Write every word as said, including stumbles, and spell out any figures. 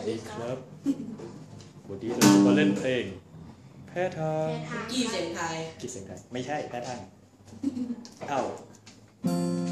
ดีครับวันนี้เราจะมาเล่นเพลงแพ้ทางกี้เสียงไทยกี่เสียงไทยไม่ใช่แพ้ทางเอ้า